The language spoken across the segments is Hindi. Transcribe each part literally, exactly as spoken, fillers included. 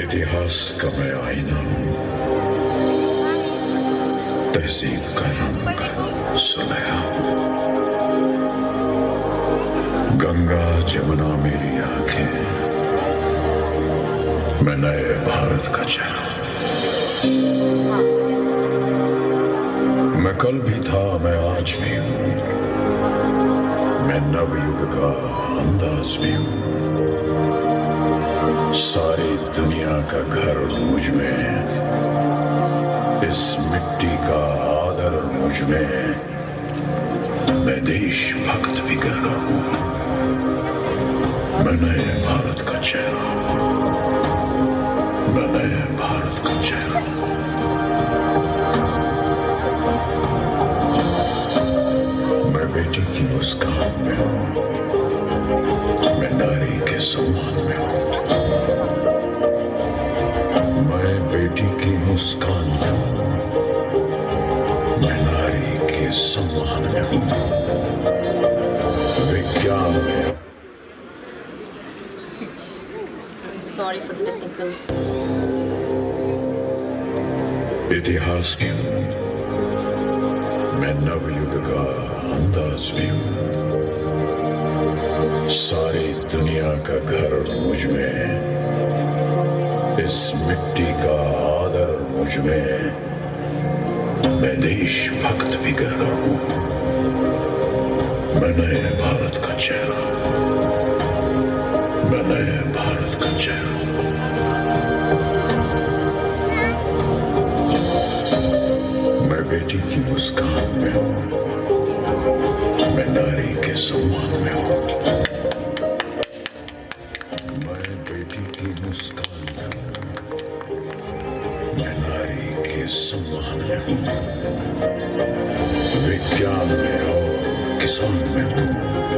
इतिहास का मैं आईना हूँ, तहसीब का रंग सुनहरा हूँ। गंगा जमुना मेरी आंखें, मैं नए भारत का चेहरा। मैं कल भी था, मैं आज भी हूँ, मैं नवयुग का अंदाज भी हूँ। सारी दुनिया का घर मुझ में, इस मिट्टी का आदर मुझ में। मैं देशभक्त भी गहरा हूँ, मैं नए भारत का चेहरा हूँ, मैं नए भारत का चेहरा हूँ। मैं बेटी की मुस्कान में हूँ, मैं नारी के सम्मान में हूँ। मैं बेटी की मुस्कान में हूँ, मैं नारी के सम्मान में हूँ। विज्ञान में Sorry for the technical. इतिहास की हूँ, मैं नवयुग का अंदाज भी हूँ। सारी दुनिया का घर मुझ में, इस मिट्टी का आदर मुझ में। मैं देशभक्त भी गहरा हूँ, मैं नए भारत का चेहरा हूँ, मैं नए भारत का चेहरा हूँ। मैं बेटी की मुस्कान में हूँ, मैं नारी के सम्मान में हूँ। मैं बेटी की मुस्कान में हूँ, मैं नारी के सम्मान में हूँ। विज्ञान में और किसान में हूँ,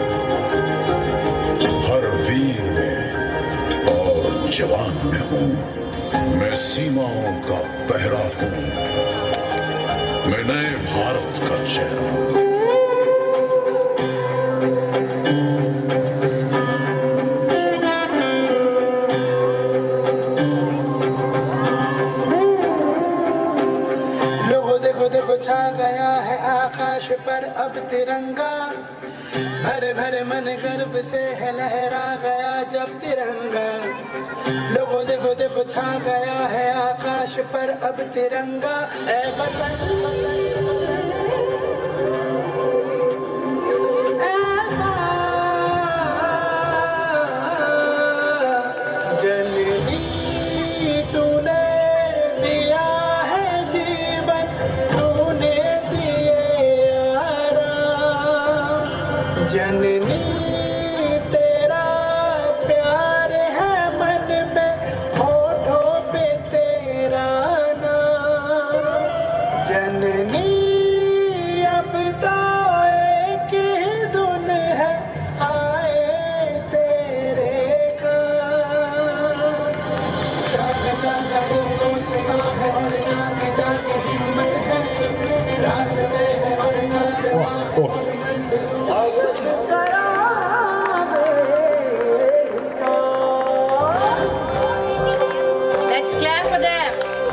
हर वीर में और जवान में हूँ। मैं सीमाओं का पहरा हूँ, मैं नए भारत का चेहरा हूँ। छा गया है आकाश पर अब तिरंगा, भरे भरे मन गर्व से है लहरा गया जब तिरंगा। लोगों देखो देखो छा गया है आकाश पर अब तिरंगा। ऐ वतन जननी तेरा प्यार है मन में, होठों पे तेरा नाम। जननी अब तो एक ही धुन है, आए तेरे काम। जागे जागे हिंदों से है और जागे जागे हिम्मत है, रास्ते है और कारवां है और मंजिल। Let's clap for them.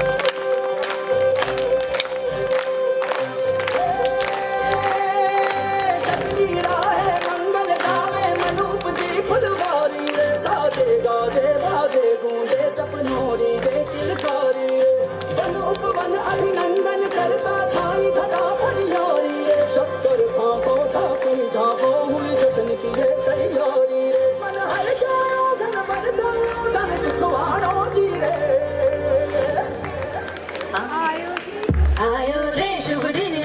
मंगल गावे मनूप जी फुलवारी रे, सादे गाजे बाजे गूंजे सपनोरी रे किलकारी रे। मनूप वन अभिनंदन करता छाई धरा परियारी रे, शक्कर भांको झांकी झांको हुई जश्न की है तैयारी रे। मन हर जाओ धन बरसाओ धन सुखवाड़ो जी रे। आयो रे शुभ दिन